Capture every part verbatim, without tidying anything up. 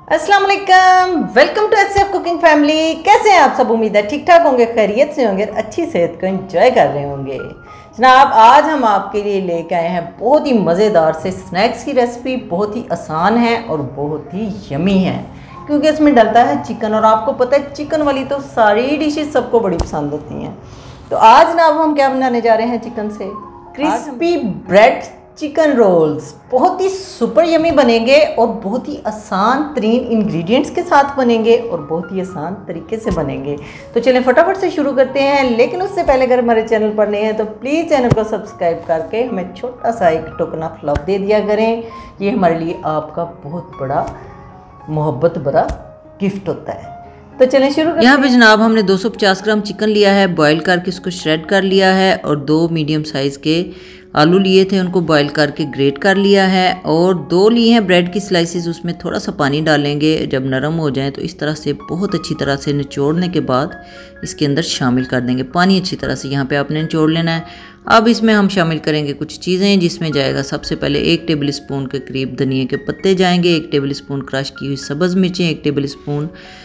अस्सलाम वालेकुम, welcome to S F cooking family. कैसे हैं आप सब? उम्मीद है ठीक ठाक होंगे, खैरियत से होंगे, अच्छी सेहत को एंजॉय कर रहे होंगे। जनाब, आज हम आपके लिए लेके आए हैं बहुत ही मज़ेदार से स्नैक्स की रेसिपी। बहुत ही आसान है और बहुत ही यमी है क्योंकि इसमें डलता है चिकन, और आपको पता है चिकन वाली तो सारी डिशेस सबको बड़ी पसंद होती हैं। तो आज जनाब हम क्या बनाने जा रहे हैं चिकन से? Crispy bread chicken rolls. बहुत ही सुपर यमी बनेंगे और बहुत ही आसान तरीन इंग्रेडिएंट्स के साथ बनेंगे और बहुत ही आसान तरीके से बनेंगे। तो चलें फटाफट से शुरू करते हैं, लेकिन उससे पहले अगर हमारे चैनल पर नए हैं तो प्लीज़ चैनल को सब्सक्राइब करके हमें छोटा सा एक टोकन ऑफ लव दे दिया करें। ये हमारे लिए आपका बहुत बड़ा मोहब्बत भरा गिफ्ट होता है। तो चलें शुरू करते हैं। यहाँ पे जनाब हमने दो सौ पचास ग्राम चिकन लिया है, बॉईल करके उसको श्रेड कर लिया है, और दो मीडियम साइज़ के आलू लिए थे, उनको बॉईल करके ग्रेट कर लिया है, और दो लिए हैं ब्रेड की स्लाइसेस। उसमें थोड़ा सा पानी डालेंगे, जब नरम हो जाए तो इस तरह से बहुत अच्छी तरह से निचोड़ने के बाद इसके अंदर शामिल कर देंगे। पानी अच्छी तरह से यहाँ पे आपने निचोड़ लेना है। अब इसमें हम शामिल करेंगे कुछ चीज़ें, जिसमें जाएगा सबसे पहले एक टेबल स्पून के करीब धनिया के पत्ते जाएंगे, एक टेबल स्पून क्रश की हुई सब्ज़ मिर्चें, एक टेबल स्पून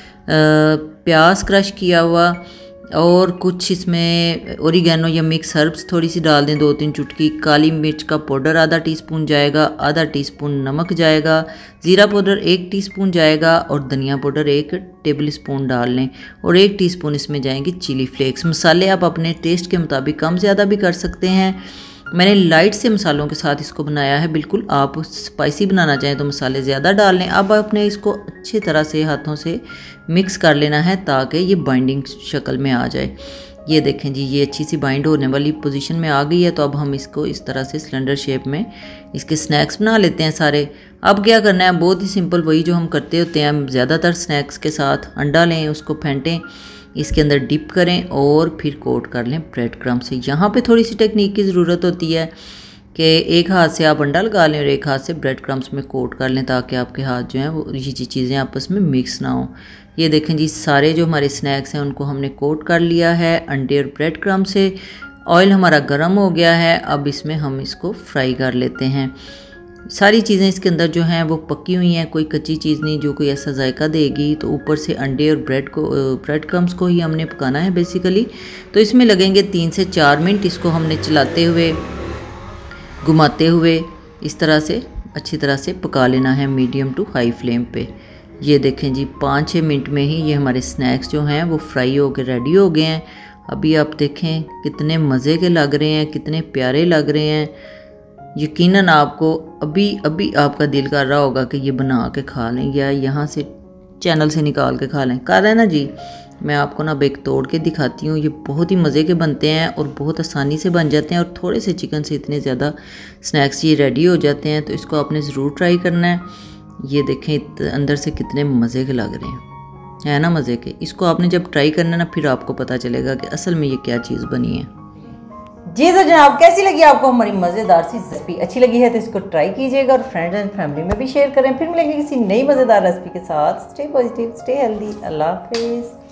प्याज क्रश किया हुआ, और कुछ इसमें ओरिगेनो या मिक्स हर्ब्स थोड़ी सी डाल दें, दो तीन चुटकी। काली मिर्च का पाउडर आधा टीस्पून जाएगा, आधा टीस्पून नमक जाएगा, ज़ीरा पाउडर एक टीस्पून जाएगा, और धनिया पाउडर एक टेबल स्पून डाल लें, और एक टीस्पून इसमें जाएंगे चिली फ्लेक्स। मसाले आप अपने टेस्ट के मुताबिक कम ज़्यादा भी कर सकते हैं। मैंने लाइट से मसालों के साथ इसको बनाया है, बिल्कुल आप स्पाइसी बनाना चाहें तो मसाले ज़्यादा डाल लें। अब आपने इसको अच्छी तरह से हाथों से मिक्स कर लेना है ताकि ये बाइंडिंग शक्ल में आ जाए। ये देखें जी, ये अच्छी सी बाइंड होने वाली पोजीशन में आ गई है। तो अब हम इसको इस तरह से सिलेंडर शेप में इसके स्नैक्स बना लेते हैं सारे। अब क्या करना है, बहुत ही सिंपल, वही जो हम करते होते हैं ज़्यादातर स्नैक्स के साथ। अंडा लें, उसको फेंटें, इसके अंदर डिप करें और फिर कोट कर लें ब्रेड क्रम्ब से। यहाँ पे थोड़ी सी टेक्निक की ज़रूरत होती है कि एक हाथ से आप अंडा लगा लें और एक हाथ से ब्रेड क्रम्ब्स में कोट कर लें, ताकि आपके हाथ जो हैं वो ये चीज़ें आपस में मिक्स ना हो। ये देखें जी, सारे जो हमारे स्नैक्स हैं उनको हमने कोट कर लिया है अंडे और ब्रेड क्रम्ब से। ऑयल हमारा गर्म हो गया है, अब इसमें हम इसको फ्राई कर लेते हैं। सारी चीज़ें इसके अंदर जो हैं वो पकी हुई हैं, कोई कच्ची चीज़ नहीं जो कोई ऐसा जायका देगी। तो ऊपर से अंडे और ब्रेड को ब्रेड क्रम्ब्स को ही हमने पकाना है बेसिकली। तो इसमें लगेंगे तीन से चार मिनट। इसको हमने चलाते हुए, घुमाते हुए इस तरह से अच्छी तरह से पका लेना है मीडियम टू हाई फ्लेम पे। ये देखें जी, पाँच छः मिनट में ही ये हमारे स्नैक्स जो हैं वो फ्राई हो के रेडी हो गए हैं। अभी आप देखें कितने मज़े के लग रहे हैं, कितने प्यारे लग रहे हैं। यकीनन आपको अभी अभी आपका दिल कर रहा होगा कि ये बना के खा लें या यहाँ से चैनल से निकाल के खा लें। कर रहे हैं ना जी, मैं आपको ना अब एक तोड़ के दिखाती हूँ। ये बहुत ही मज़े के बनते हैं और बहुत आसानी से बन जाते हैं, और थोड़े से चिकन से इतने ज़्यादा स्नैक्स ये रेडी हो जाते हैं। तो इसको आपने ज़रूर ट्राई करना है। ये देखें अंदर से कितने मज़े के लग रहे हैं, है ना मज़े के। इसको आपने जब ट्राई करना है ना, फिर आपको पता चलेगा कि असल में ये क्या चीज़ बनी है। जी तो जनाब, कैसी लगी आपको हमारी मज़ेदार सी रेसिपी? अच्छी लगी है तो इसको ट्राई कीजिएगा और फ्रेंड्स एंड फैमिली में भी शेयर करें। फिर मिलेंगे किसी नई मज़ेदार रेसिपी के साथ। Stay positive, stay healthy. अल्लाह हाफिज़।